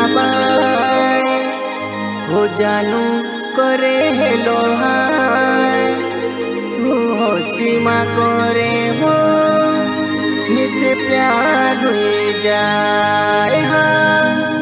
By हो जानू करे हेलो हाय तू हो सीमा करे वो मिसे प्यार हुई जाए हाँ।